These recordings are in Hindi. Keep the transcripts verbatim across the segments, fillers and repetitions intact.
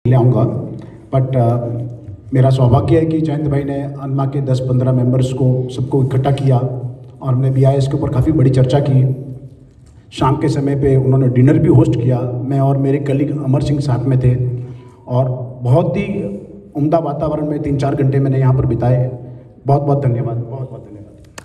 ले आऊँगा, बट मेरा सौभाग्य है कि जयंत भाई ने अनमा के दस पंद्रह मेंबर्स को सबको इकट्ठा किया और हमने बी आई एस के ऊपर काफ़ी बड़ी चर्चा की। शाम के समय पे उन्होंने डिनर भी होस्ट किया, मैं और मेरे कलीग अमर सिंह साथ में थे और बहुत ही उम्दा वातावरण में तीन चार घंटे मैंने यहाँ पर बिताए। बहुत बहुत धन्यवाद, बहुत बहुत धन्यवाद।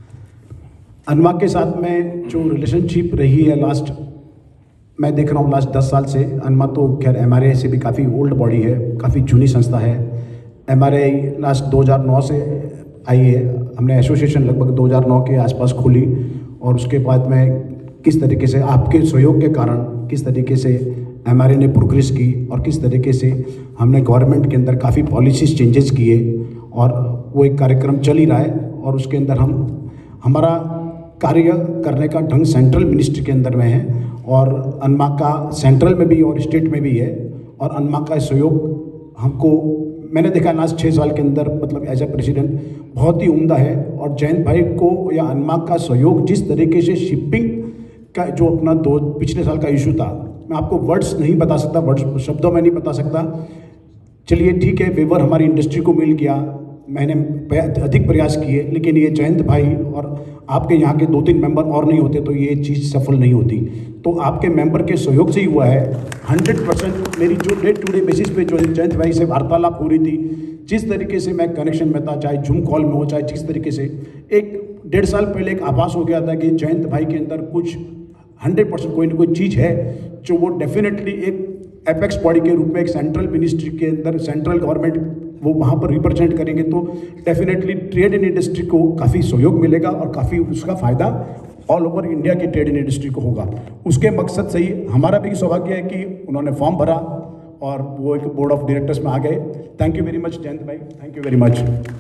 अनमा के साथ में जो रिलेशनशिप रही है लास्ट, मैं देख रहा हूँ लास्ट दस साल से, अनमा तो खैर एम आर आई से भी काफ़ी ओल्ड बॉडी है, काफ़ी जूनी संस्था है। एम आर आई लास्ट दो हज़ार नौ से आई है, हमने एसोसिएशन लगभग दो हज़ार नौ के आसपास खोली और उसके बाद में किस तरीके से आपके सहयोग के कारण किस तरीके से एम आर आई ने प्रोग्रेस की और किस तरीके से हमने गवर्नमेंट के अंदर काफ़ी पॉलिसीज चेंजेस किए और वो एक कार्यक्रम चल ही रहा है और उसके अंदर हम हमारा कार्य करने का ढंग सेंट्रल मिनिस्ट्री के अंदर में है और अनमा का सेंट्रल में भी और स्टेट में भी है और अनमा का सहयोग हमको मैंने देखा लास्ट छः साल के अंदर मतलब एज ए प्रेसिडेंट बहुत ही उम्दा है। और जयंत भाई को या अनमा का सहयोग जिस तरीके से शिपिंग का जो अपना दो पिछले साल का इशू था, मैं आपको वर्ड्स नहीं बता सकता, वर्ड्स शब्दों में नहीं बता सकता। चलिए ठीक है, वेवर हमारी इंडस्ट्री को मिल गया, मैंने अधिक प्रयास किए, लेकिन ये जयंत भाई और आपके यहाँ के दो तीन मेंबर और नहीं होते तो ये चीज़ सफल नहीं होती। तो आपके मेंबर के सहयोग से ही हुआ है। हंड्रेड परसेंट मेरी जो डे टू डे बेसिस पे जो जयंत भाई से वार्तालाप हो रही थी, जिस तरीके से मैं कनेक्शन में था, चाहे जूम कॉल में हो, चाहे जिस तरीके से, एक डेढ़ साल पहले एक आभास हो गया था कि जयंत भाई के अंदर कुछ हंड्रेड परसेंट कोई ना कोई चीज़ है जो वो डेफिनेटली एक एपेक्स बॉडी के रूप में एक सेंट्रल मिनिस्ट्री के अंदर सेंट्रल गवर्नमेंट वो वहाँ पर रिप्रेजेंट करेंगे तो डेफिनेटली ट्रेड इन इंडस्ट्री को काफ़ी सहयोग मिलेगा और काफ़ी उसका फ़ायदा ऑल ओवर इंडिया की ट्रेड इन इंडस्ट्री को होगा। उसके मकसद से ही हमारा भी सौभाग्य है कि उन्होंने फॉर्म भरा और वो एक बोर्ड ऑफ डायरेक्टर्स में आ गए। Thank you very much Jayant भाई, थैंक यू वेरी मच।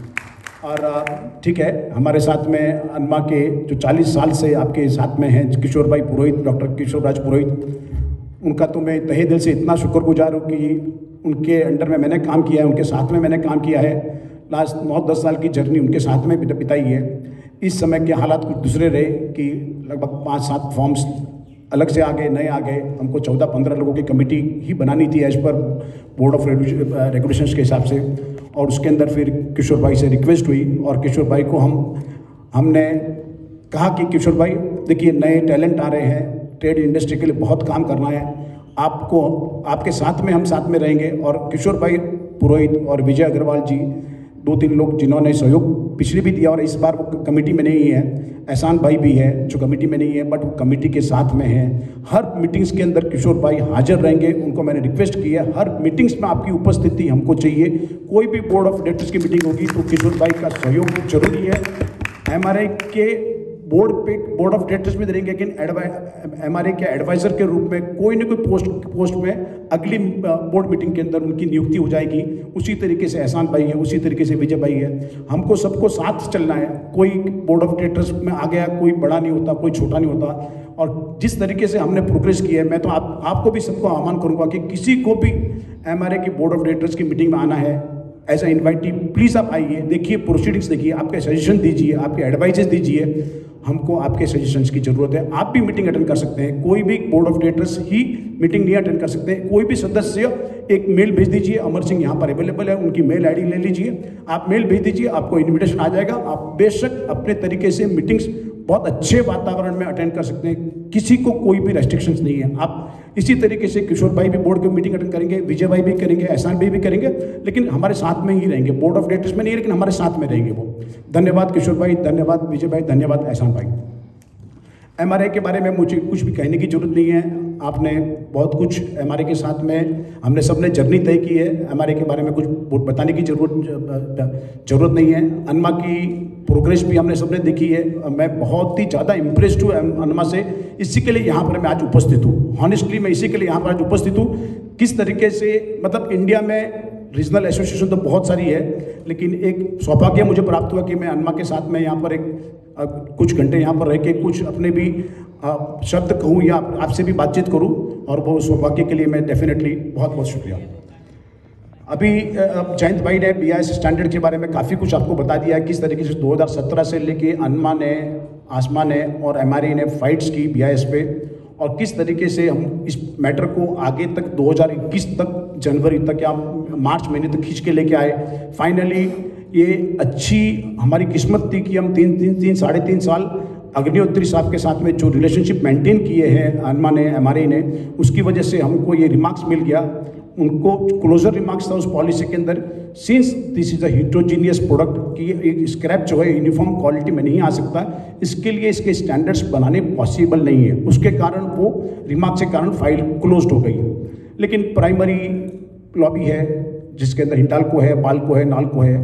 और ठीक है, हमारे साथ में अनमा के जो चालीस साल से आपके साथ में हैं किशोर भाई पुरोहित, डॉक्टर किशोर राज पुरोहित, उनका तो मैं तहे दिल से इतना शुक्रगुजार हूँ कि उनके अंडर में मैंने काम किया है, उनके साथ में मैंने काम किया है। लास्ट नौ दस साल की जर्नी उनके साथ में बिताई है। इस समय के हालात कुछ दूसरे रहे कि लगभग पाँच सात फॉर्म्स अलग से आ गए, नए आ गए। हमको चौदह पंद्रह लोगों की कमेटी ही बनानी थी as per board of regulations के हिसाब से और उसके अंदर फिर किशोर भाई से रिक्वेस्ट हुई और किशोर भाई को हम हमने कहा कि किशोर भाई देखिए नए टैलेंट आ रहे हैं, ट्रेड इंडस्ट्री के लिए बहुत काम करना है, आपको आपके साथ में हम साथ में रहेंगे। और किशोर भाई पुरोहित और विजय अग्रवाल जी दो तीन लोग जिन्होंने सहयोग पिछले भी दिया और इस बार वो कमेटी में नहीं है। एहसान भाई भी है जो कमेटी में नहीं है बट वो कमेटी के साथ में है। हर मीटिंग्स के अंदर किशोर भाई हाजिर रहेंगे, उनको मैंने रिक्वेस्ट की है हर मीटिंग्स में आपकी उपस्थिति हमको चाहिए। कोई भी बोर्ड ऑफ डायरेक्टर्स की मीटिंग होगी तो किशोर भाई का सहयोग जरूरी है। एम आर आई के बोर्ड पे बोर्ड ऑफ डायरेक्टर्स में रहेंगे, लेकिन एम आर आई के एडवाइजर के रूप में कोई ना कोई पोस्ट पोस्ट में अगली बोर्ड मीटिंग के अंदर उनकी नियुक्ति हो जाएगी। उसी तरीके से एहसान भाई है, उसी तरीके से विजय भाई है। हमको सबको साथ चलना है। कोई बोर्ड ऑफ डायरेक्टर्स में आ गया, कोई बड़ा नहीं होता, कोई छोटा नहीं होता। और जिस तरीके से हमने प्रोग्रेस की है, मैं तो आप आपको भी सबको आह्वान करूँगा कि किसी को भी एम आर आई की बोर्ड ऑफ डायरेक्टर्स की मीटिंग में आना है एज ए इन्वाइटी, प्लीज़ आप आइए, देखिए प्रोसीडिंग्स देखिए, आपके सजेशन दीजिए, आपके एडवाइजेस दीजिए। हमको आपके सजेशंस की ज़रूरत है। आप भी मीटिंग अटेंड कर सकते हैं, कोई भी बोर्ड ऑफ डायरेक्टर्स ही मीटिंग नहीं अटेंड कर सकते। कोई भी सदस्य एक मेल भेज दीजिए, अमर सिंह यहाँ पर अवेलेबल है, उनकी मेल आईडी ले लीजिए, आप मेल भेज दीजिए, आपको इन्विटेशन आ जाएगा। आप बेशक अपने तरीके से मीटिंग्स बहुत अच्छे वातावरण में अटेंड कर सकते हैं, किसी को कोई भी रेस्ट्रिक्शंस नहीं है। आप इसी तरीके से किशोर भाई भी बोर्ड की मीटिंग अटेंड करेंगे, विजय भाई भी करेंगे, एहसान भाई भी करेंगे, लेकिन हमारे साथ में ही रहेंगे। बोर्ड ऑफ डायरेक्टर्स में नहीं, लेकिन हमारे साथ में रहेंगे वो। धन्यवाद किशोर भाई, धन्यवाद विजय भाई, धन्यवाद एहसान भाई। एम आर आई के बारे में मुझे कुछ भी कहने की जरूरत नहीं है, आपने बहुत कुछ एम आर आई के साथ में हमने सबने जर्नी तय की है। एम आर आई के बारे में कुछ बताने की जरूरत जरूरत नहीं है। अनमा की प्रोग्रेस भी हमने सबने देखी है। मैं बहुत ही ज़्यादा इम्प्रेस्ड हूँ अनमा से, इसी के लिए यहाँ पर मैं आज उपस्थित हूँ। हॉनेस्टली मैं इसी के लिए यहाँ पर आज उपस्थित हूँ। किस तरीके से मतलब इंडिया में रीजनल एसोसिएशन तो बहुत सारी है, लेकिन एक सौभाग्य मुझे प्राप्त हुआ कि मैं अनमा के साथ में यहाँ पर एक आ, कुछ घंटे यहाँ पर रह के कुछ अपने भी आ, शब्द कहूँ या आपसे भी बातचीत करूँ, और वो सौभाग्य के लिए मैं डेफिनेटली बहुत बहुत शुक्रिया। अभी जयंत भाई ने बी आई एस स्टैंडर्ड के बारे में काफ़ी कुछ आपको बता दिया है, किस तरीके से दो हज़ार सत्रह से लेके अनमा ने, आसमा ने और एम आर आई ने फाइट्स की बी आई एस पे, और किस तरीके से हम इस मैटर को आगे तक दो हज़ार इक्कीस तक जनवरी तक या मार्च महीने तक खींच के लेके आए। फाइनली ये अच्छी हमारी किस्मत थी कि हम तीन तीन तीन साढ़े तीन साल अग्निहोत्री साहब के साथ में जो रिलेशनशिप मेंटेन किए हैं अनमा ने, एमआरआई ने, उसकी वजह से हमको ये रिमार्क्स मिल गया। उनको क्लोजर रिमार्क्स था उस पॉलिसी के अंदर, since this is a heterogeneous product कि एक स्क्रैप जो है यूनिफॉर्म क्वालिटी में नहीं आ सकता, इसके लिए इसके स्टैंडर्ड्स बनाने पॉसिबल नहीं है। उसके कारण वो रिमार्क्स के कारण फाइल क्लोज्ड हो गई। लेकिन प्राइमरी लॉबी है जिसके अंदर हिंडाल्को है, बाल्को है, नाल्को है,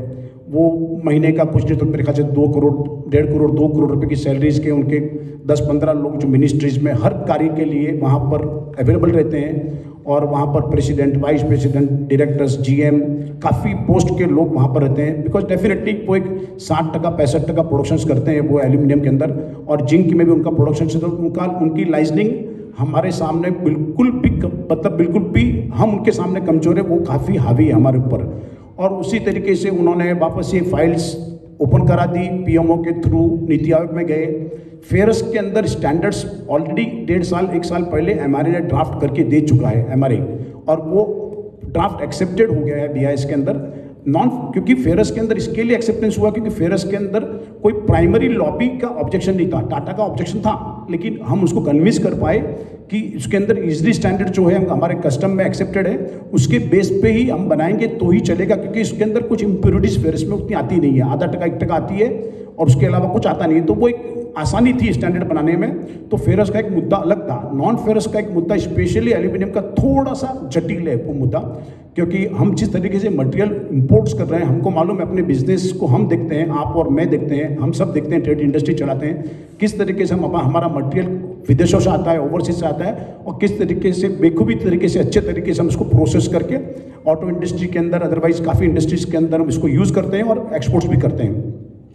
वो महीने का कुछ नहीं तो मेरे ख्याल से दो करोड़ डेढ़ करोड़ दो करोड़ रुपए की सैलरीज के उनके दस पंद्रह लोग जो मिनिस्ट्रीज में हर कार्य के लिए वहाँ पर अवेलेबल रहते हैं। और वहाँ पर president, vice president, directors, GM, काफ़ी पोस्ट के लोग वहाँ पर रहते हैं। बिकॉज डेफिनेटली वो एक साठ टका पैंसठ टका प्रोडक्शंस करते हैं वो एल्यूमिनियम के अंदर, और जिंक में भी उनका प्रोडक्शन से तो उनका उनकी लाइजनिंग हमारे सामने बिल्कुल भी मतलब बिल्कुल भी हम उनके सामने कमजोर है, वो काफ़ी हावी है हमारे ऊपर। और उसी तरीके से उन्होंने वापस ये फाइल्स ओपन करा दी, पीएमओ के थ्रू नीति आयोग में गए। फेरस के अंदर स्टैंडर्ड्स ऑलरेडी डेढ़ साल एक साल पहले एमआरआई ने ड्राफ्ट करके दे चुका है एमआरआई, और वो ड्राफ्ट एक्सेप्टेड हो गया है बीआईएस के अंदर। नॉन क्योंकि फेरस के अंदर इसके लिए एक्सेप्टेंस हुआ क्योंकि फेरस के अंदर कोई प्राइमरी लॉबी का ऑब्जेक्शन नहीं था, टाटा का ऑब्जेक्शन था, लेकिन हम उसको कन्विंस कर पाए कि इसके अंदर इजली स्टैंडर्ड जो है हमारे कस्टम में एक्सेप्टेड है, उसके बेस पे ही हम बनाएंगे तो ही चलेगा। क्योंकि इसके अंदर कुछ इम्प्योरिटीज फेरस में उतनी आती नहीं है, आधा टका एक टका आती है और उसके अलावा कुछ आता नहीं है, तो वो एक आसानी थी स्टैंडर्ड बनाने में। तो फेरस का एक मुद्दा अलग था। नॉन फेरस का एक मुद्दा स्पेशली एल्यूमिनियम का थोड़ा सा जटिल है वो मुद्दा, क्योंकि हम जिस तरीके से मटेरियल इंपोर्ट्स कर रहे हैं, हमको मालूम है, अपने बिजनेस को हम देखते हैं, आप और मैं देखते हैं, हम सब देखते हैं, ट्रेड इंडस्ट्री चलाते हैं, किस तरीके से हम हमारा मटेरियल विदेशों से आता है, ओवरसीज से आता है, और किस तरीके से बेखूबी तरीके से अच्छे तरीके से हम इसको प्रोसेस करके ऑटो इंडस्ट्री के अंदर, अदरवाइज काफ़ी इंडस्ट्रीज के अंदर हम इसको यूज़ करते हैं और एक्सपोर्ट्स भी करते हैं।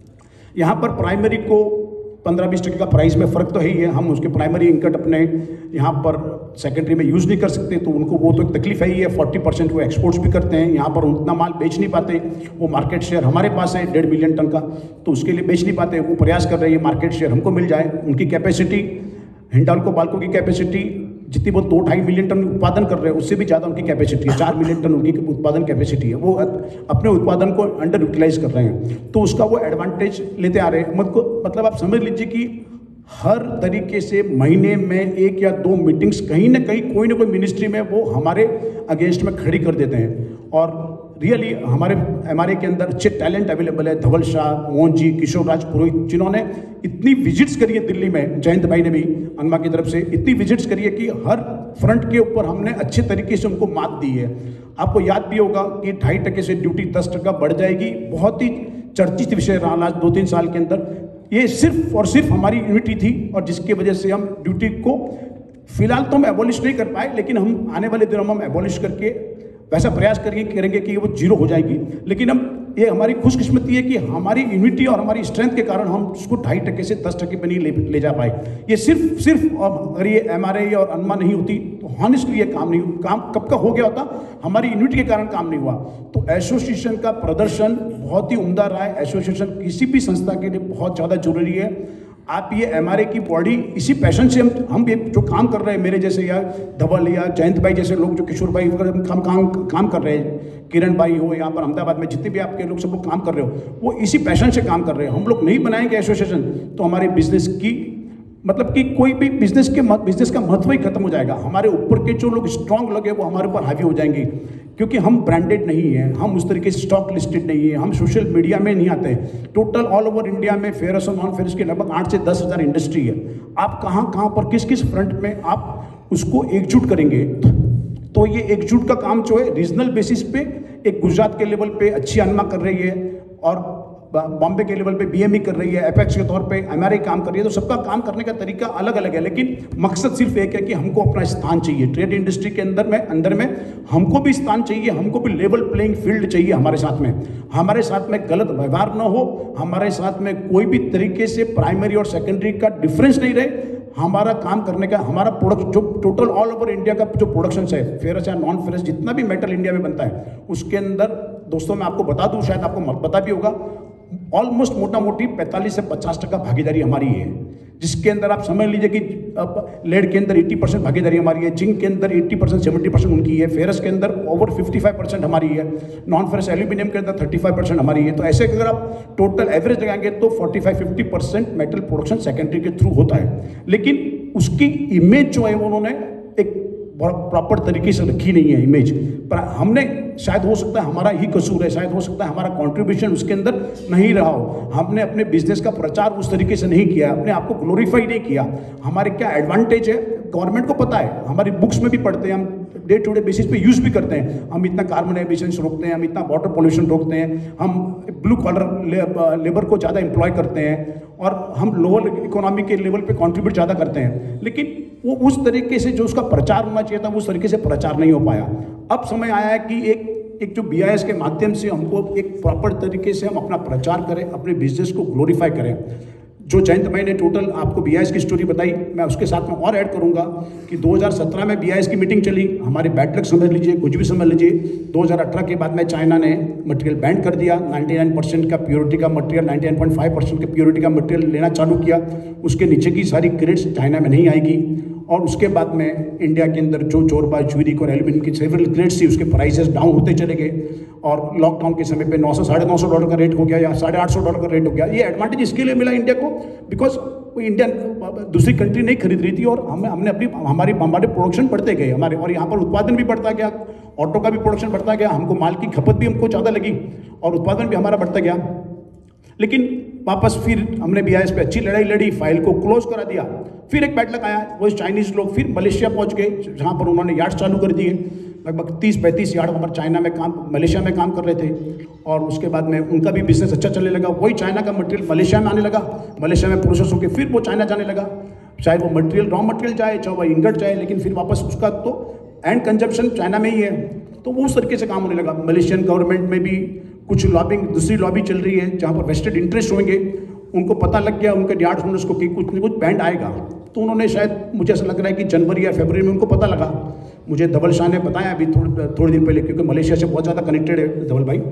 यहाँ पर प्राइमरी को पंद्रह बीस टके का प्राइस में फ़र्क तो है ही है। हम उसके प्राइमरी इनकट अपने यहाँ पर सेकेंडरी में यूज़ नहीं कर सकते, तो उनको वो तो एक तकलीफ है ही है। फोर्टी परसेंट वो एक्सपोर्ट्स भी करते हैं, यहाँ पर उतना माल बेच नहीं पाते। वो मार्केट शेयर हमारे पास है डेढ़ मिलियन टन का, तो उसके लिए बेच नहीं पाते। वो प्रयास कर रहे हैं मार्केट शेयर हमको मिल जाए। उनकी कैपेसिटी, हिंडाल्को बाल्को की कैपेसिटी जितनी वो दो ढाई मिलियन टन उत्पादन कर रहे हैं, उससे भी ज़्यादा उनकी कैपेसिटी है, चार मिलियन टन उनकी उत्पादन कैपेसिटी है। वो अपने उत्पादन को अंडर यूटिलाइज कर रहे हैं, तो उसका वो एडवांटेज लेते आ रहे हैं। मतलब मतलब आप समझ लीजिए कि हर तरीके से महीने में एक या दो मीटिंग्स कहीं ना कहीं कोई ना कोई मिनिस्ट्री में वो हमारे अगेंस्ट में खड़ी कर देते हैं। और रियली हमारे एमआरआई के अंदर अच्छे टैलेंट अवेलेबल है, धवल शाह, मोहन जी, किशोर राज पुरोहित, जिन्होंने इतनी विजिट्स करी है दिल्ली में, जयंत भाई ने भी अनमा की तरफ से इतनी विजिट्स करी है कि हर फ्रंट के ऊपर हमने अच्छे तरीके से उनको मात दी है। आपको याद भी होगा कि ढाई टके से ड्यूटी दस टका बढ़ जाएगी, बहुत ही चर्चित विषय रहा आज दो तीन साल के अंदर। ये सिर्फ और सिर्फ हमारी यूनिटी थी, और जिसकी वजह से हम ड्यूटी को फिलहाल तो हम एबॉलिश नहीं कर पाए, लेकिन हम आने वाले दिनों में हम एबॉलिश करके वैसा प्रयास करेंगे करेंगे कि वो जीरो हो जाएगी। लेकिन हम ये हमारी खुशकिस्मती है कि हमारी यूनिटी और हमारी स्ट्रेंथ के कारण हम उसको ढाई टके से दस टके पे नहीं ले, ले जा पाए। ये सिर्फ सिर्फ अगर ये एमआरआई और अनमा नहीं होती तो हॉनेस्टली ये काम नहीं काम कब का हो गया होता, हमारी यूनिटी के कारण काम नहीं हुआ। तो एसोसिएशन का प्रदर्शन बहुत ही उम्दा रहा है। एसोसिएशन किसी भी संस्था के लिए बहुत ज़्यादा जरूरी है। आप ये एमआरआई की बॉडी इसी पैशन से हम हम ये जो काम कर रहे हैं, मेरे जैसे या धवल या जयंत भाई जैसे लोग, जो किशोर भाई वगैरह काम काम काम कर रहे हैं, किरण भाई हो यहाँ पर अहमदाबाद में जितने भी आपके लोग सब लोग काम कर रहे हो, वो इसी पैशन से काम कर रहे हैं। हम लोग नहीं बनाएंगे एसोसिएशन तो हमारे बिजनेस की मतलब कि कोई भी बिजनेस के बिजनेस का महत्व ही खत्म हो जाएगा। हमारे ऊपर के जो लोग स्ट्रांग लगे वो हमारे ऊपर हावी हो जाएंगे, क्योंकि हम ब्रांडेड नहीं है, हम उस तरीके से स्टॉक लिस्टेड नहीं है, हम सोशल मीडिया में नहीं आते। टोटल ऑल ओवर इंडिया में फेरस और नॉन फेरस के लगभग आठ से दस हज़ार इंडस्ट्री है। आप कहाँ कहाँ पर किस किस फ्रंट में आप उसको एकजुट करेंगे, तो ये एकजुट का काम जो है रीजनल बेसिस पे एक गुजरात के लेवल पे अच्छी अनमा कर रही है, और बॉम्बे के लेवल पे बीएमई कर रही है, एपेक्स के तौर पे एमआरआई काम कर रही है। तो सबका काम करने का तरीका अलग अलग है, लेकिन मकसद सिर्फ एक है कि हमको अपना स्थान चाहिए ट्रेड इंडस्ट्री के अंदर में अंदर में हमको भी स्थान चाहिए, हमको भी लेवल प्लेइंग फील्ड चाहिए। हमारे साथ में हमारे साथ में गलत व्यवहार न हो, हमारे साथ में कोई भी तरीके से प्राइमरी और सेकेंडरी का डिफरेंस नहीं रहे। हमारा काम करने का, हमारा प्रोडक्ट जो टोटल ऑल ओवर इंडिया का जो प्रोडक्शन है, फेरस या नॉन फेरस जितना भी मेटल इंडिया में बनता है, उसके अंदर दोस्तों मैं आपको बता दूं, शायद आपको पता भी होगा, ऑलमोस्ट मोटा मोटी पैंतालीस से पचास टका भागीदारी हमारी है। जिसके अंदर आप समझ लीजिए कि अब लेड के अंदर अस्सी परसेंट भागीदारी हमारी है, जिंक के अंदर अस्सी परसेंट सत्तर परसेंट उनकी है, फेरस के अंदर ओवर पचपन परसेंट हमारी है, नॉन फेरस एल्यूमिनियम के अंदर पैंतीस परसेंट हमारी है। तो ऐसे अगर आप टोटल एवरेज लगाएंगे तो पैंतालीस पचास परसेंट मेटल प्रोडक्शन सेकेंडरी के थ्रू होता है, लेकिन उसकी इमेज जो है उन्होंने एक प्रॉपर तरीके से रखी नहीं है इमेज। पर हमने शायद हो सकता है हमारा ही कसूर है, शायद हो सकता है हमारा कंट्रीब्यूशन उसके अंदर नहीं रहा हो, हमने अपने बिजनेस का प्रचार उस तरीके से नहीं किया, अपने आप को ग्लोरीफाई नहीं किया। हमारे क्या एडवांटेज है गवर्नमेंट को पता है, हमारी बुक्स में भी पढ़ते हैं, हम डे टू डे बेसिस पे यूज भी करते हैं। हम इतना कार्बन एमिशंस रोकते हैं, हम इतना वाटर पोल्यूशन रोकते हैं, हम ब्लू कॉलर लेबर को ज़्यादा एम्प्लॉय करते हैं और हम लोअर इकोनॉमी के लेवल पे कंट्रीब्यूट ज़्यादा करते हैं, लेकिन वो उस तरीके से जो उसका प्रचार होना चाहिए था वो उस तरीके से प्रचार नहीं हो पाया। अब समय आया है कि एक एक जो बी आई एस के माध्यम से हमको एक प्रॉपर तरीके से हम अपना प्रचार करें, अपने बिजनेस को ग्लोरीफाई करें। जो जयंत भाई ने टोटल आपको बी आई एस की स्टोरी बताई, मैं उसके साथ में और ऐड करूंगा कि दो हज़ार सत्रह में बी आई एस की मीटिंग चली, हमारे बैड लक समझ लीजिए, कुछ भी समझ लीजिए। दो हज़ार अठारह के बाद में चाइना ने मटेरियल बैन कर दिया, निन्यानवे परसेंट का प्योरिटी का मटेरियल, निन्यानवे पॉइंट फाइव परसेंट के प्योरिटी का मटेरियल लेना चालू किया। उसके नीचे की सारी ग्रेड्स चाइना में नहीं आएगी। और उसके बाद में इंडिया के अंदर जो चोरबा ज्यूरिक और एल्यूमिनियम की सेवरल ग्रेड्स थी उसके प्राइसेस डाउन होते चले गए, और लॉकडाउन के समय पे नौ सौ साढ़े नौ सौ डॉलर का रेट हो गया या साढ़े आठ सौ डॉलर का रेट हो गया। ये एडवांटेज इसके लिए मिला इंडिया को बिकॉज इंडिया दूसरी कंट्री नहीं खरीद रही थी, और हमने हमने अपनी हमारी हमारे प्रोडक्शन बढ़ते गए हमारे, और यहाँ पर उत्पादन भी बढ़ता गया, ऑटो का भी प्रोडक्शन बढ़ता गया, हमको माल की खपत भी हमको ज़्यादा लगी और उत्पादन भी हमारा बढ़ता गया। लेकिन वापस फिर हमने बी आई एस पे अच्छी लड़ाई लड़ी, फाइल को क्लोज करा दिया। फिर एक बैड लक आया, वो चाइनीज़ लोग फिर मलेशिया पहुंच गए, जहाँ पर उन्होंने यार्ड चालू कर दिए। लगभग तीस पैंतीस यार्ड हमारे चाइना में काम मलेशिया में काम कर रहे थे, और उसके बाद में उनका भी बिजनेस अच्छा चलने लगा। वही चाइना का मटेरियल मलेशिया में आने लगा, मलेशिया में प्रोसेस होकर फिर वो चाइना जाने लगा। चाहे वो मटेरियल रॉ मटेरियल जाए, चाहे वो इंगट जाए, लेकिन फिर वापस उसका तो एंड कंजप्शन चाइना में ही है। तो वो उस तरीके से काम होने लगा। मलेशियन गवर्नमेंट में भी कुछ लॉबिंग, दूसरी लॉबी चल रही है जहाँ पर वेस्टेड इंटरेस्ट होंगे, उनको पता लग गया उनके यार्ड होल्डर्स को कि कुछ न कुछ बैंड आएगा। तो उन्होंने शायद, मुझे ऐसा लग रहा है कि जनवरी या फरवरी में उनको पता लगा। मुझे धवल शाह ने बताया अभी थोड़े थोड़े दिन पहले, क्योंकि मलेशिया से बहुत ज़्यादा कनेक्टेड है धवल भाई,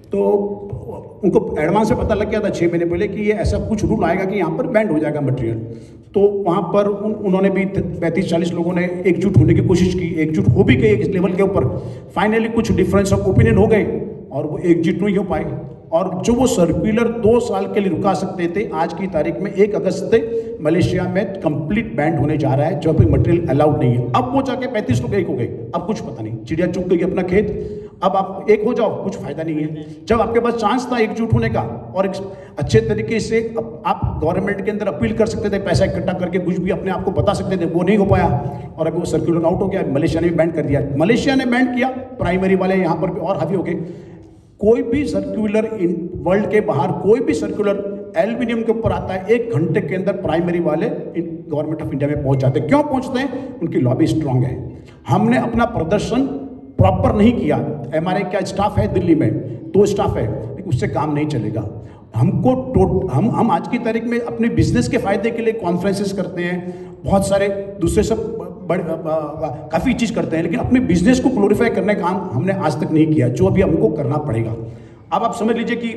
तो उनको एडवांस से पता लग गया था छः महीने पहले कि ये ऐसा कुछ रूल आएगा कि यहाँ पर बैंड हो जाएगा मटेरियल। तो वहाँ पर उन, उन्होंने भी पैंतीस चालीस लोगों ने एकजुट होने की कोशिश की, एकजुट हो भी गए इस लेवल के ऊपर। फाइनली कुछ डिफरेंस ऑफ ओपिनियन हो गए और वो एकजुट नहीं हो पाए, और जो वो सर्कुलर दो साल के लिए रुका सकते थे, आज की तारीख में एक अगस्त से मलेशिया में कंप्लीट बैंड होने जा रहा है, जो भी मटेरियल अलाउड नहीं है। अब वो जाके पैंतीस लोग एक हो गए, अब कुछ पता नहीं, चिड़िया चुग गई अपना खेत, अब आप एक हो जाओ, कुछ फायदा नहीं है। जब आपके पास चांस था एकजुट होने का और एक अच्छे तरीके से आप गवर्नमेंट के अंदर अपील कर सकते थे, पैसा इकट्ठा करके कुछ भी अपने आप को बता सकते थे, वो नहीं हो पाया, और अभी वो सर्कुलर आउट हो गया। मलेशिया ने भी बैंड कर दिया, मलेशिया ने बैंड किया, प्राइमरी वाले यहाँ पर भी और हावी हो गए। कोई भी सर्कुलर इन वर्ल्ड के बाहर कोई भी सर्कुलर एल्यूमिनियम के ऊपर आता है, एक घंटे के अंदर प्राइमरी वाले गवर्नमेंट ऑफ इंडिया में पहुंच जाते हैं। क्यों पहुंचते हैं? उनकी लॉबी स्ट्रांग है। हमने अपना प्रदर्शन प्रॉपर नहीं किया। हमारे क्या स्टाफ है दिल्ली में, दो स्टाफ है, लेकिन उससे काम नहीं चलेगा। हमको टोट हम हम आज की तारीख में अपने बिजनेस के फायदे के लिए कॉन्फ्रेंसेस करते हैं, बहुत सारे दूसरे सब बड़े काफ़ी चीज़ करते हैं, लेकिन अपने बिजनेस को ग्लोरीफाई करने का काम हमने आज तक नहीं किया, जो अभी हमको करना पड़ेगा। अब आप समझ लीजिए कि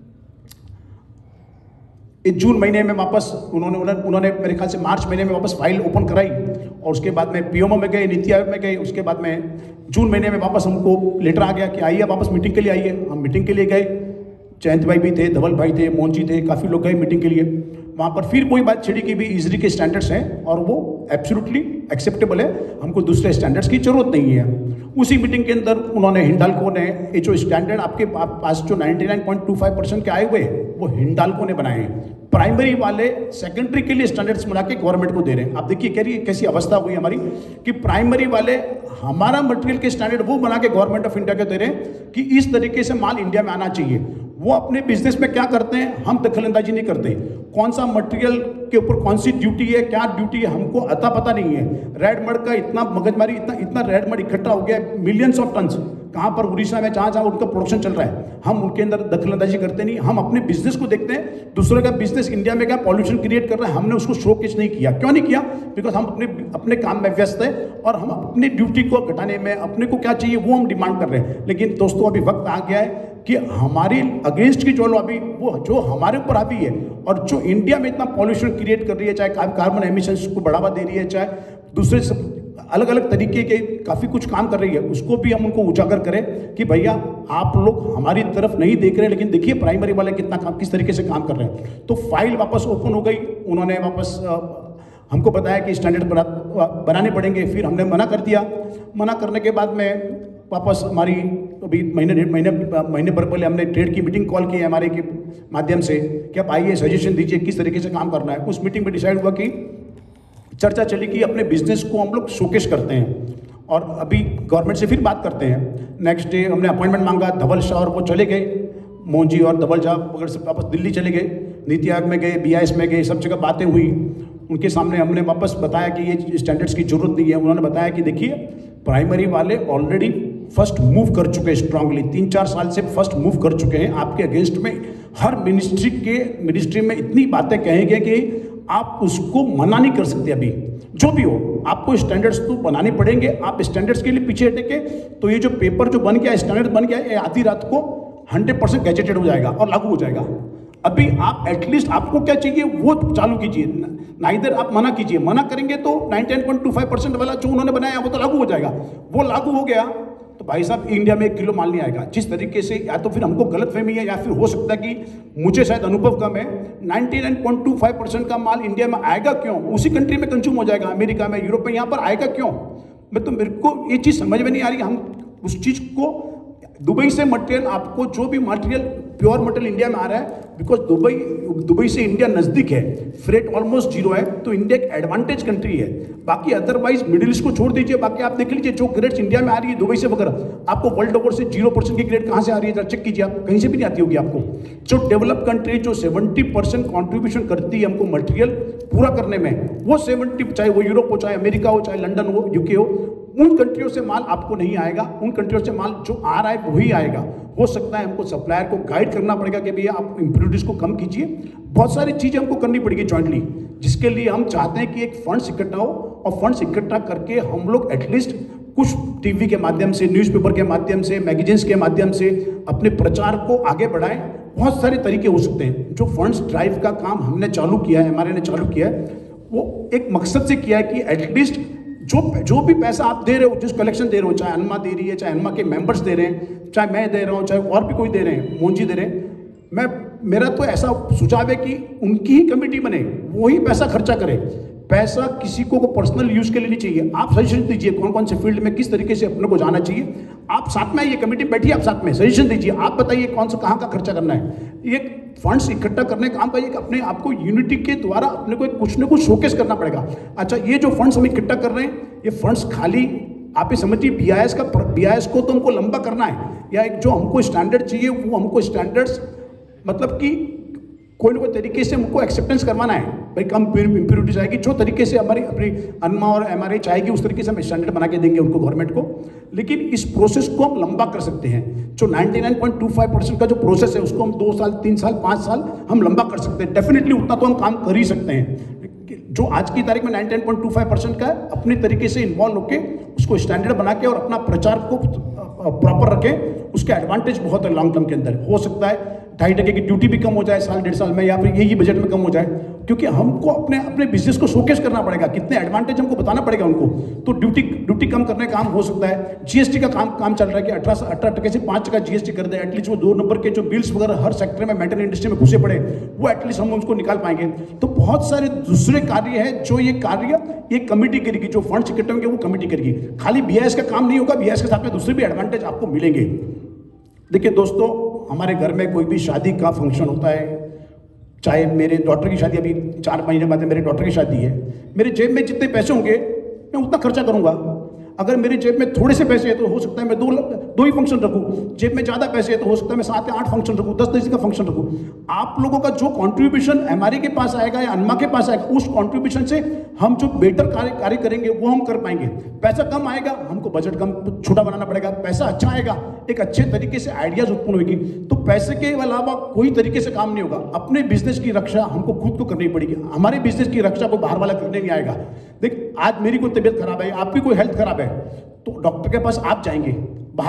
इस जून महीने में वापस उन्होंने उन्होंने मेरे ख्याल से मार्च महीने में वापस फाइल ओपन कराई, और उसके बाद में पीएमओ में गए, नीति आयोग में गए। उसके बाद में जून महीने में वापस हमको लेटर आ गया कि आइए वापस मीटिंग के लिए आइए। हम मीटिंग के लिए गए, जयंत भाई भी थे, धवल भाई थे, मोहन जी थे, काफ़ी लोग गए मीटिंग के लिए। वहाँ पर फिर वही बात छिड़ी कि भी इजरी के स्टैंडर्ड्स हैं और वो एब्सोल्युटली एक्सेप्टेबल है, हमको दूसरे स्टैंडर्ड्स की जरूरत नहीं है। उसी मीटिंग के अंदर उन्होंने हिंडाल्को ने ये जो स्टैंडर्ड आपके पास जो निन्यानवे पॉइंट दो पाँच परसेंट के आए हुए वो हिंडाल्को ने बनाए हैं। प्राइमरी वाले सेकेंडरी के लिए स्टैंडर्ड्स बना के गवर्नमेंट को दे रहे हैं। आप देखिए कह रही कैसी अवस्था हुई हमारी कि प्राइमरी वाले हमारा मटेरियल के स्टैंडर्ड वो बना के गवर्नमेंट ऑफ इंडिया को दे रहे हैं कि इस तरीके से माल इंडिया में आना चाहिए। वो अपने बिजनेस में क्या करते हैं, हम दखलंदाजी नहीं करते। कौन सा मटेरियल के ऊपर कौन सी ड्यूटी है, क्या ड्यूटी है, हमको अता पता नहीं है। रेड मड का इतना मगजमारी, इतना इतना रेड मड इकट्ठा हो गया, मिलियंस ऑफ टन्स, कहाँ पर उड़ीसा में जहाँ जहाँ उनका प्रोडक्शन चल रहा है, हम उनके अंदर दखलंदाजी करते नहीं। हम अपने बिजनेस को देखते हैं, दूसरे का बिजनेस इंडिया में क्या पॉल्यूशन क्रिएट कर रहा है, हमने उसको शोकेस नहीं किया। क्यों नहीं किया? बिकॉज हम अपने अपने काम में व्यस्त है और हम अपनी ड्यूटी को घटाने में अपने को क्या चाहिए वो हम डिमांड कर रहे हैं। लेकिन दोस्तों अभी वक्त आ गया है कि हमारी अगेंस्ट की जो लॉबी वो जो हमारे ऊपर हावी है और जो इंडिया में इतना पॉल्यूशन क्रिएट कर रही है, चाहे कार्बन एमिशंस को बढ़ावा दे रही है, चाहे दूसरे सब अलग अलग तरीके के काफ़ी कुछ काम कर रही है, उसको भी हम उनको उजागर करें कि भैया आप लोग हमारी तरफ नहीं देख रहे, लेकिन देखिए प्राइमरी वाले कितना काम किस तरीके से काम कर रहे हैं। तो फाइल वापस ओपन हो गई, उन्होंने वापस हमको बताया कि स्टैंडर्ड बना, बनाने पड़ेंगे, फिर हमने मना कर दिया। मना करने के बाद में वापस हमारी अभी महीने डेढ़ महीने महीने भर पहले हमने ट्रेड की मीटिंग कॉल की है हमारे के माध्यम से कि आप आइए सजेशन दीजिए किस तरीके से काम करना है। उस मीटिंग में डिसाइड हुआ कि चर्चा चली कि अपने बिजनेस को हम लोग शोकेस करते हैं और अभी गवर्नमेंट से फिर बात करते हैं। नेक्स्ट डे हमने अपॉइंटमेंट मांगा, धवल शाह और वो चले गए, मोहन और धवल शाह अगर सब वापस दिल्ली चले गए, नीति आयोग में गए, बी आई एस में गए, सब जगह बातें हुई। उनके सामने हमने वापस बताया कि ये स्टैंडर्ड्स की जरूरत नहीं है। उन्होंने बताया कि देखिए प्राइमरी वाले ऑलरेडी फर्स्ट मूव कर चुके हैं, स्ट्रांगली तीन चार साल से फर्स्ट मूव कर चुके हैं आपके अगेंस्ट में। हर मिनिस्ट्री के मिनिस्ट्री में इतनी बातें कहेंगे कि आप उसको मना नहीं कर सकते। अभी जो भी हो आपको स्टैंडर्ड्स तो बनाने पड़ेंगे। आप स्टैंडर्ड्स के लिए पीछे हटेंगे तो ये जो पेपर जो बन गया स्टैंडर्ड बन गया, ये आधी रात को हंड्रेड परसेंट गैजेटेड हो जाएगा और लागू हो जाएगा। अभी आप एटलीस्ट आपको क्या चाहिए वो चालू कीजिए, ना इधर आप मना कीजिए। मना करेंगे तो ninety nine point two five percent वाला जो उन्होंने बनाया वो तो लागू हो जाएगा। वो लागू हो गया तो भाई साहब इंडिया में एक किलो माल नहीं आएगा। जिस तरीके से या तो फिर हमको गलतफहमी है या फिर हो सकता है कि मुझे शायद अनुभव कम है, ninety nine point two five percent का माल इंडिया में आएगा क्यों? उसी कंट्री में कंज्यूम हो जाएगा, अमेरिका में, यूरोप में, यहाँ पर आएगा क्यों? मैं तो मेरे को ये चीज़ समझ में नहीं आ रही। हम उस चीज़ को दुबई से मटेरियल, आपको जो भी मटेरियल प्योर मटेरियल इंडिया में आ रहा है, बिकॉज दुबई दुबई से इंडिया नज़दीक है, फ्रेट ऑलमोस्ट जीरो है, तो इंडिया एक एडवांटेज कंट्री है। बाकी अदरवाइज मिडिल ईस्ट को छोड़ दीजिए, बाकी आप देख लीजिए जो ग्रेड्स इंडिया में आ रही है दुबई से वगैरह, आपको वर्ल्ड ओवर से जीरो परसेंट की ग्रेड कहाँ से आ रही है जरा चेक कीजिए, आप कहीं से भी नहीं आती होगी आपको। जो डेवलप कंट्री जो सेवेंटी परसेंट कॉन्ट्रीब्यूशन करती है हमको मटेरियल पूरा करने में, वो सेवेंटी, चाहे वो यूरोप हो, चाहे अमेरिका हो, चाहे लंदन हो, यूके हो, उन कंट्रियों से माल आपको नहीं आएगा। उन कंट्रियों से माल जो आ रहा है वही आएगा। हो सकता है हमको सप्लायर को गाइड करना पड़ेगा कि भैया आप इम्प्योरिटीज को कम कीजिए। बहुत सारी चीज़ें हमको करनी पड़ेगी जॉइंटली, जिसके लिए हम चाहते हैं कि एक फंड्स इकट्ठा हो और फंड्स इकट्ठा करके हम लोग एटलीस्ट कुछ टीवी के माध्यम से, न्यूज़पेपर के माध्यम से, मैगजीन्स के माध्यम से अपने प्रचार को आगे बढ़ाएं। बहुत सारे तरीके हो सकते हैं। जो फंड्स ड्राइव का काम हमने चालू किया है, हमारे ने चालू किया है, वो एक मकसद से किया है कि एटलीस्ट जो जो भी पैसा आप दे रहे हो, जिस कलेक्शन दे रहे हो, चाहे अनमा दे रही है, चाहे अनमा के मेंबर्स दे रहे हैं, चाहे मैं दे रहा हूँ, चाहे और भी कोई दे रहे हैं, मोहन जी दे रहे हैं, मैं मेरा तो ऐसा सुझाव है कि उनकी ही कमेटी बने, वो ही पैसा खर्चा करे। पैसा किसी को पर्सनल यूज के लिए नहीं चाहिए। आप सजेशन दीजिए कौन कौन से फील्ड में किस तरीके से अपने को जाना चाहिए। आप साथ में, ये कमेटी बैठी, आप साथ में सजेशन दीजिए, आप बताइए कौन सा कहाँ का खर्चा करना है। ये फंड्स इकट्ठा करने का काम का, अपने आपको यूनिटी के द्वारा अपने को कुछ न कुछ शोकेस करना पड़ेगा। अच्छा, ये जो फंड्स हम इकट्ठा कर रहे हैं, ये फंड्स खाली आप ये समझिए बी आई एस का, बी आई एस को तो हमको लंबा करना है, या एक जो हमको स्टैंडर्ड चाहिए वो हमको स्टैंडर्ड्स मतलब कि कोई ना कोई तरीके से हमको एक्सेप्टेंस करवाना है। भाई कम इम्प्योरिटीज आएगी, जो तरीके से हमारी अपनी अनमा और एम आर आई चाहेगी उस तरीके से हम स्टैंडर्ड बना के देंगे उनको, गवर्नमेंट को। लेकिन इस प्रोसेस को हम लंबा कर सकते हैं। जो ninety nine point two five percent का जो प्रोसेस है उसको हम दो साल, तीन साल, पाँच साल हम लंबा कर सकते हैं। डेफिनेटली उतना तो हम काम कर ही सकते हैं। जो आज की तारीख में ninety nine point two five percent का है, अपनी तरीके से इन्वॉल्व होकर उसको स्टैंडर्ड बना के और अपना प्रचार को प्रॉपर रखें। उसके एडवांटेज बहुत है लॉन्ग टर्म के अंदर। हो सकता है ढाई टके की ड्यूटी भी कम हो जाए साल डेढ़ साल में, या फिर यही बजट में कम हो जाए, क्योंकि हमको अपने अपने बिजनेस को शोकेस करना पड़ेगा, कितने एडवांटेज हमको बताना पड़ेगा उनको। तो ड्यूटी ड्यूटी कम करने का काम हो सकता है। जीएसटी का काम काम चल रहा है कि अठारह अठारह टके से पाँच टका जीएसटी कर दे। एटलीस्ट वो दो नंबर के जो बिल्स वगैरह हर सेक्टर में मेटल इंडस्ट्री में घुसे पड़े, वो एटलीस्ट हम उसको निकाल पाएंगे। तो बहुत सारे दूसरे कार्य है जो ये कार्य ये कमेटी करेगी, जो फंड्स इकट्ठे होंगे वो कमेटी करेगी। खाली बी आई एस का काम नहीं होगा, बी आई एस के साथ में दूसरे भी एडवांटेज आपको मिलेंगे। देखिए दोस्तों, हमारे घर में कोई भी शादी का फंक्शन होता है, चाहे मेरे डॉटर की शादी, अभी चार महीने बाद मेरे डॉटर की शादी है, मेरे जेब में जितने पैसे होंगे मैं उतना खर्चा करूंगा। अगर मेरी जेब में थोड़े से पैसे हैं तो हो सकता है मैं दो दो ही फंक्शन रखूं। जेब में ज़्यादा पैसे हैं तो हो सकता है मैं सात या आठ फंक्शन रखूं, दस दस का फंक्शन रखूं। आप लोगों का जो कंट्रीब्यूशन एमआरए के पास आएगा या अनमा के पास आएगा, उस कंट्रीब्यूशन से हम जो बेटर कार्य कार्य करेंगे वो हम कर पाएंगे। पैसा कम आएगा, हमको बजट कम छोटा बनाना पड़ेगा। पैसा अच्छा आएगा, एक अच्छे तरीके से आइडियाज उत्पन्न होगी। तो पैसे के अलावा कोई तरीके से काम नहीं होगा। अपने बिजनेस की रक्षा हमको खुद को करनी पड़ेगी। हमारे बिजनेस की रक्षा को बाहर वाला करने नहीं आएगा। देख, आज मेरी कोई तबीयत खराब है, आपकी कोई हेल्थ खराब है, तो डॉक्टर के पास आप जाएंगे, बाहर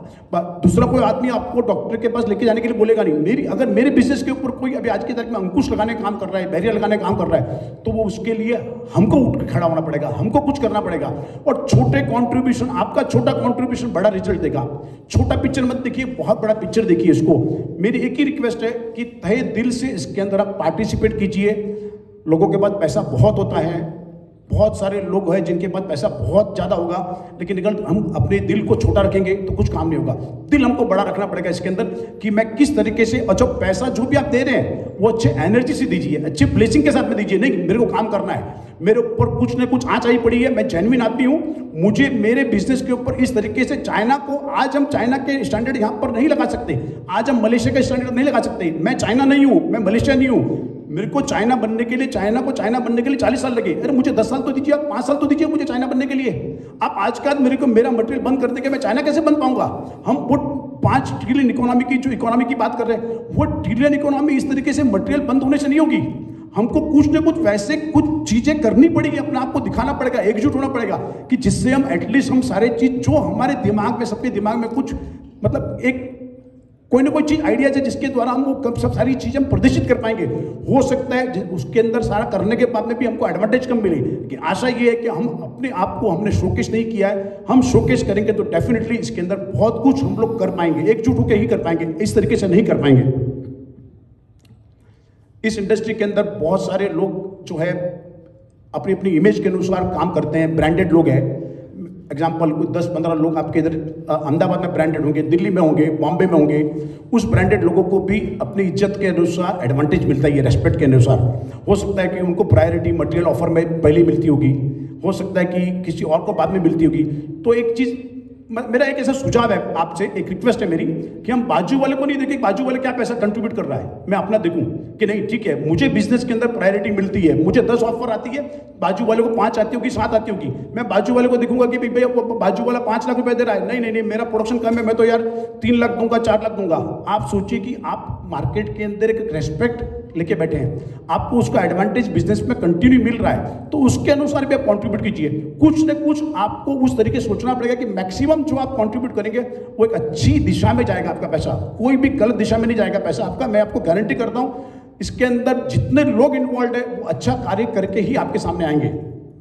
बा- दूसरा कोई आदमी आपको डॉक्टर के पास लेके जाने के लिए बोलेगा नहीं। मेरी अगर मेरे बिजनेस के ऊपर कोई अभी आज की तारीख में अंकुश लगाने का काम कर रहा है, बैरियर लगाने का काम कर रहा है, तो वो उसके लिए हमको उठ के खड़ा होना पड़ेगा, हमको कुछ करना पड़ेगा। और छोटे कॉन्ट्रीब्यूशन, आपका छोटा कॉन्ट्रीब्यूशन बड़ा रिजल्ट देगा। छोटा पिक्चर मत देखिए, बहुत बड़ा पिक्चर देखिए इसको। मेरी एक ही रिक्वेस्ट है कि तहे दिल से इसके अंदर आप पार्टिसिपेट कीजिए। लोगों के पास पैसा बहुत होता है, बहुत सारे लोग हैं जिनके पास पैसा बहुत ज़्यादा होगा, लेकिन अगर हम अपने दिल को छोटा रखेंगे तो कुछ काम नहीं होगा। दिल हमको बड़ा रखना पड़ेगा इसके अंदर कि मैं किस तरीके से, और जो पैसा जो भी आप दे रहे हैं वो अच्छे एनर्जी से दीजिए, अच्छे ब्लेसिंग के साथ में दीजिए। नहीं मेरे को काम करना है, मेरे ऊपर कुछ ना कुछ आँच आई पड़ी है, मैं जेन्युइन आदमी हूँ, मुझे मेरे बिजनेस के ऊपर इस तरीके से चाइना को, आज हम चाइना के स्टैंडर्ड यहाँ पर नहीं लगा सकते, आज हम मलेशिया के स्टैंडर्ड नहीं लगा सकते। मैं चाइना नहीं हूँ, मैं मलेशिया नहीं हूँ। मेरे को चाइना बनने के लिए, चाइना को चाइना बनने के लिए चालीस साल लगे। अरे मुझे दस साल तो दीजिए, आप पाँच साल तो दीजिए मुझे चाइना बनने के लिए। आप आज का मेरे को मेरा मटेरियल बंद कर देंगे, मैं चाइना कैसे बन पाऊंगा? हम वो पाँच ट्रिलियन इकोनॉमी की जो इकोनॉमी की बात कर रहे हैं, वो ट्रिलियन इकोनॉमी इस तरीके से मटेरियल बंद होने से नहीं होगी। हमको कुछ ना कुछ वैसे कुछ चीजें करनी पड़ेगी, अपने आप को दिखाना पड़ेगा, एकजुट होना पड़ेगा, कि जिससे हम एटलीस्ट हम सारे चीज जो हमारे दिमाग में, सबके दिमाग में कुछ मतलब एक कोई ना कोई चीज आइडिया है जिसके द्वारा हम वो सब सारी चीजें हम प्रदर्शित कर पाएंगे। हो सकता है उसके अंदर सारा करने के बाद में भी हमको एडवांटेज कम मिले, लेकिन आशा ये है कि हम अपने आप को हमने शोकेस नहीं किया है, हम शोकेस करेंगे तो डेफिनेटली इसके अंदर बहुत कुछ हम लोग कर पाएंगे, एकजुट होकर ही कर पाएंगे, इस तरीके से नहीं कर पाएंगे। इस इंडस्ट्री के अंदर बहुत सारे लोग जो है अपनी अपनी इमेज के अनुसार काम करते हैं, ब्रांडेड लोग हैं। एग्जाम्पल कुछ दस पंद्रह लोग आपके इधर अहमदाबाद में ब्रांडेड होंगे, दिल्ली में होंगे, बॉम्बे में होंगे। उस ब्रांडेड लोगों को भी अपनी इज्जत के अनुसार एडवांटेज मिलता है, रेस्पेक्ट के अनुसार। हो सकता है कि उनको प्रायोरिटी मटेरियल ऑफर में पहले मिलती होगी, हो सकता है कि किसी और को बाद में मिलती होगी। तो एक चीज़, मेरा एक ऐसा सुझाव है आपसे, एक रिक्वेस्ट है मेरी, कि हम बाजू वाले को नहीं देखें, बाजू वाले क्या पैसा कंट्रीब्यूट कर रहा है, मैं अपना देखूं कि नहीं ठीक है, मुझे बिजनेस के अंदर प्रायोरिटी मिलती है, मुझे दस ऑफर आती है, बाजू वाले को पांच आती होगी, सात आती होगी, मैं बाजू वाले को देखूंगा कि भैया बाजू वाला पांच लाख रुपए दे रहा है, नहीं नहीं नहीं मेरा प्रोडक्शन कम है, मैं तो यार तीन लाख दूंगा, चार लाख दूंगा। आप सोचिए कि आप मार्केट के अंदर एक रेस्पेक्ट लेके बैठे हैं, आपको उसका एडवांटेज बिजनेस में कंटिन्यू मिल रहा है, तो उसके अनुसार भी आप कंट्रीब्यूट कीजिए। कुछ न कुछ आपको उस तरीके से सोचना पड़ेगा कि मैक्सिमम जो आप कंट्रीब्यूट करेंगे वो एक अच्छी दिशा में जाएगा आपका पैसा, कोई भी गलत दिशा में नहीं जाएगा पैसा आपका। मैं आपको गारंटी करता हूं, इसके अंदर जितने लोग इन्वॉल्व है वो अच्छा कार्य करके ही आपके सामने आएंगे।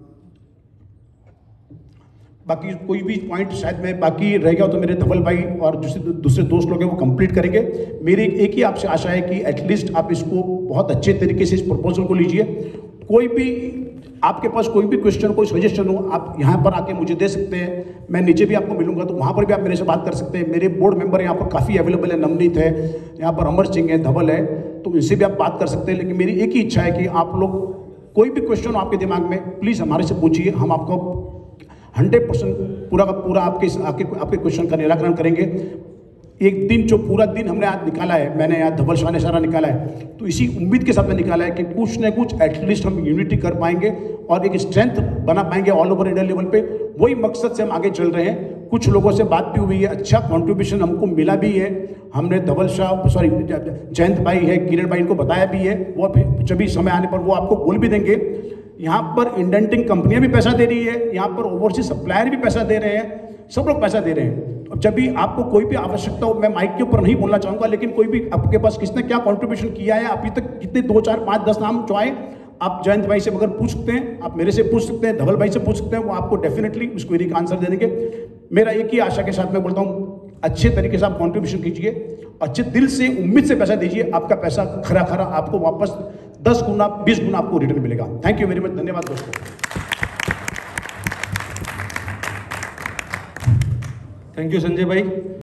बाकी कोई भी पॉइंट शायद में बाकी रहेगा तो मेरे धवल भाई और दूसरे दूसरे दोस्त लोग हैं वो कंप्लीट करेंगे। मेरी एक ही आपसे आशा है कि एटलीस्ट आप इसको बहुत अच्छे तरीके से इस प्रपोजल को लीजिए। कोई भी आपके पास कोई भी क्वेश्चन, कोई सजेशन हो, आप यहाँ पर आके मुझे दे सकते हैं। मैं नीचे भी आपको मिलूंगा तो वहाँ पर भी आप मेरे से बात कर सकते हैं। मेरे बोर्ड मेंबर यहाँ पर काफ़ी अवेलेबल है, नवनीत है, यहाँ पर अमर सिंह है, धवल है, तो इनसे भी आप बात कर सकते हैं। लेकिन मेरी एक ही इच्छा है कि आप लोग कोई भी क्वेश्चन हो आपके दिमाग में, प्लीज़ हमारे से पूछिए, हम आपको हंड्रेड परसेंट पूरा का पूरा आपके आपके आपके क्वेश्चन का निराकरण करेंगे। एक दिन जो पूरा दिन हमने आज निकाला है, मैंने आज धवल शाह ने सारा निकाला है, तो इसी उम्मीद के साथ में निकाला है कि कुछ न कुछ एटलीस्ट हम यूनिटी कर पाएंगे और एक स्ट्रेंथ बना पाएंगे ऑल ओवर इंडिया लेवल पे। वही मकसद से हम आगे चल रहे हैं। कुछ लोगों से बात भी हुई है, अच्छा कंट्रीब्यूशन हमको मिला भी है। हमने धवल शाह सॉरी जयंत भाई है, किरण भाई, इनको बताया भी है, वो जब भी समय आने पर वो आपको बोल भी देंगे। यहाँ पर इंडेंटिंग कंपनियां भी पैसा दे रही है, यहाँ पर ओवरसीज सप्लायर भी पैसा दे रहे हैं, सब लोग पैसा दे रहे हैं। अब जब भी आपको कोई भी आवश्यकता हो, मैं माइक के ऊपर नहीं बोलना चाहूँगा, लेकिन कोई भी आपके पास किसने क्या कंट्रीब्यूशन किया है अभी तक, कितने दो चार पाँच दस नाम जो आए, आप जयंत भाई से मगर पूछ सकते हैं, आप मेरे से पूछ सकते हैं, धवल भाई से पूछ सकते हैं, वो आपको डेफिनेटली उस क्वेरी का आंसर दे देंगे। मेरा एक ही आशा के साथ मैं बोलता हूँ, अच्छे तरीके से आप कंट्रीब्यूशन कीजिए, अच्छे दिल से उम्मीद से पैसा दीजिए, आपका पैसा खरा खरा आपको वापस दस गुना बीस गुना आपको रिटर्न मिलेगा। थैंक यू वेरी मच, धन्यवाद दोस्तों। थैंक यू संजय भाई।